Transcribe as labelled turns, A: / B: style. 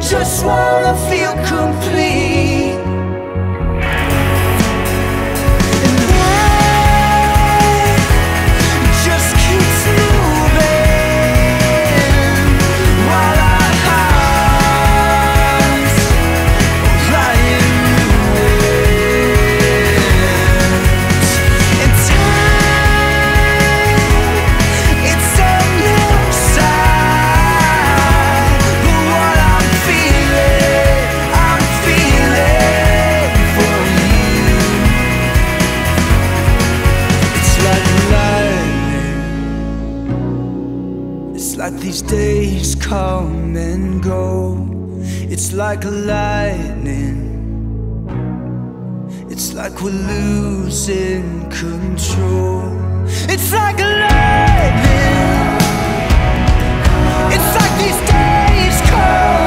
A: just wanna feel complete. And life just keeps moving while our hearts lie in ruins. And time, it's on your side. But what I'm feeling for you. It's like lightning. It's like these days come and go. It's like lightning. It's like we're losing control. It's like lightning. It's like these days come